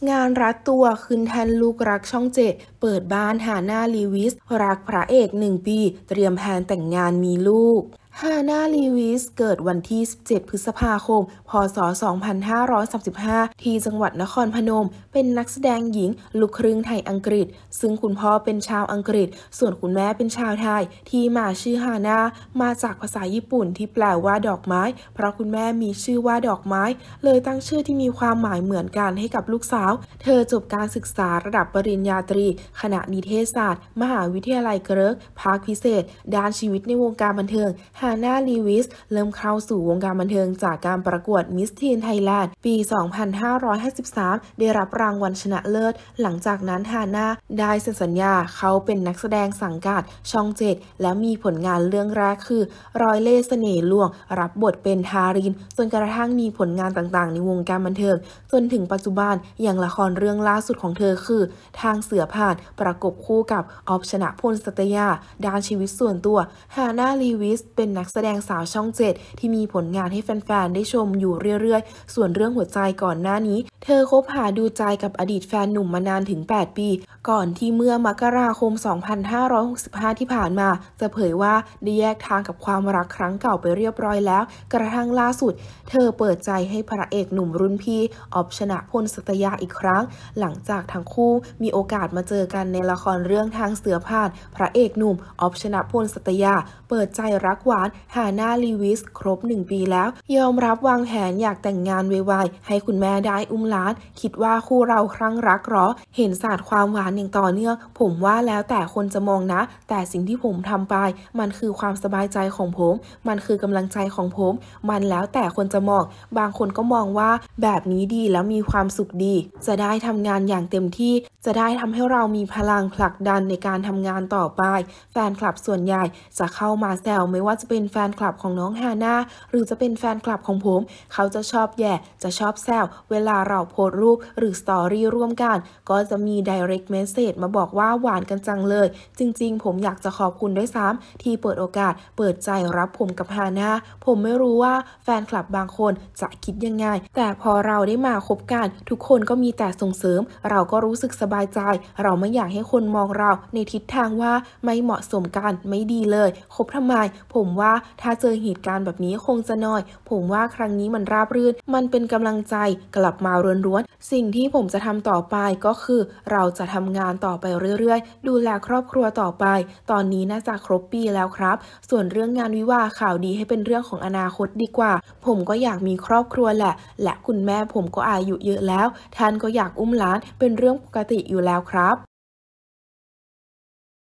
งานรัดตัวขึ้นแทนลูกรักช่องเจ็ดเปิดบ้านฮาน่าลีวิสรักพระเอก1 ปีเตรียมแผนแต่งงานมีลูกฮาน่าลีวิสเกิดวันที่ 17 พฤษภาคม พ.ศ. 2535 ที่จังหวัดนครพนม เป็นนักแสดงหญิงลูกครึ่งไทยอังกฤษ ซึ่งคุณพ่อเป็นชาวอังกฤษ ส่วนคุณแม่เป็นชาวไทย ที่มาชื่อฮาน่ามาจากภาษาญี่ปุ่นที่แปลว่าดอกไม้ เพราะคุณแม่มีชื่อว่าดอกไม้ เลยตั้งชื่อที่มีความหมายเหมือนกันให้กับลูกสาว เธอจบการศึกษาระดับปริญญาตรีคณะนิเทศศาสตร์มหาวิทยาลัยเกริกภาคพิเศษด้านชีวิตในวงการบันเทิงฮาน่าลีวิสเริ่มเข้าสู่วงการบันเทิงจากการประกวดมิสทีนไทยแลนด์ปี 2553 ได้รับรางวัลชนะเลิศ หลังจากนั้นฮาน่าได้เซ็นสัญญาเขาเป็นนักแสดงสังกัดช่อง7และมีผลงานเรื่องแรกคือรอยเล่ห์เสน่ห์ลวงรับบทเป็นทารินจนกระทั่งมีผลงานต่างๆในวงการบันเทิงจนถึงปัจจุบันอย่างละครเรื่องล่าสุดของเธอคือทางเสือผ่านประกบคู่กับออฟชนะพลสัตยาด้านชีวิตส่วนตัวฮาน่าลีวิสเป็นนักแสดงสาวช่อง7ที่มีผลงานให้แฟนๆได้ชมอยู่เรื่อยๆส่วนเรื่องหัวใจก่อนหน้านี้เธอคบหาดูใจกับอดีตแฟนหนุ่มมานานถึง8 ปีก่อนที่เมื่อมกราคม 2565 ที่ผ่านมาจะเผยว่าได้แยกทางกับความรักครั้งเก่าไปเรียบร้อยแล้วกระทั่งล่าสุดเธอเปิดใจให้พระเอกหนุ่มรุ่นพี่ออฟชนะพลสัตยาอีกครั้งหลังจากทั้งคู่มีโอกาสมาเจอกันในละครเรื่องทางเสือผ่านพระเอกหนุ่มออฟชนะพลสัตยาเปิดใจรักหวานฮาน่าลีวิสครบ1 ปีแล้วยอมรับวางแผนอยากแต่งงานไวๆให้คุณแม่ได้อุ้มหลานคิดว่าคู่เราครั้งรักหรอเห็นศาสตร์ความหวานอย่างต่อเนื่องผมว่าแล้วแต่คนจะมองนะแต่สิ่งที่ผมทำไปมันคือความสบายใจของผมมันคือกำลังใจของผมมันแล้วแต่คนจะมองบางคนก็มองว่าแบบนี้ดีแล้วมีความสุขดีจะได้ทำงานอย่างเต็มที่จะได้ทำให้เรามีพลังผลักดันในการทำงานต่อไปแฟนคลับส่วนใหญ่จะเข้ามาแซวไม่ว่าจะเป็นแฟนคลับของน้องฮาน่าหรือจะเป็นแฟนคลับของผมเขาจะชอบแย่จะชอบแซวเวลาเราโพสต์รูปหรือสตอรี่ร่วมกันก็จะมี direct message มาบอกว่าหวานกันจังเลยจริงๆผมอยากจะขอบคุณด้วยซ้ำที่เปิดโอกาสเปิดใจรับผมกับฮาน่าผมไม่รู้ว่าแฟนคลับบางคนจะคิดยังไงแต่พอเราได้มาคบกันทุกคนก็มีแต่ส่งเสริมเราก็รู้สึกสบายใจเราไม่อยากให้คนมองเราในทิศทางว่าไม่เหมาะสมกันไม่ดีเลยคบทำไมผมว่าถ้าเจอเหตุการณ์แบบนี้คงจะน้อยผมว่าครั้งนี้มันราบรื่นมันเป็นกำลังใจกลับมาล้วนๆสิ่งที่ผมจะทำต่อไปก็คือเราจะทำงานต่อไปเรื่อยๆดูแลครอบครัวต่อไปตอนนี้น่าจะครบปีแล้วครับส่วนเรื่องงานวิวาห์ข่าวดีให้เป็นเรื่องของอนาคตดีกว่าผมก็อยากมีครอบครัวแหละและคุณแม่ผมก็อายุเยอะแล้วท่านก็อยากอุ้มหลานเป็นเรื่องปกติอยู่แล้วครับ